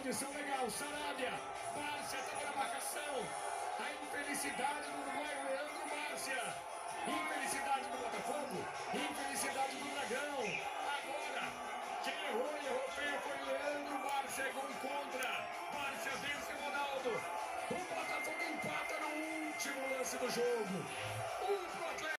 condição legal. Sarabia, Márcia estava na marcação. A infelicidade do Uruguai, Leandro Márcia. Infelicidade do Botafogo. Infelicidade do Dragão. Agora, quem errou e errou feio foi Leandro Márcia. Gol contra. Márcia vence Ronaldo. O Botafogo empata no último lance do jogo.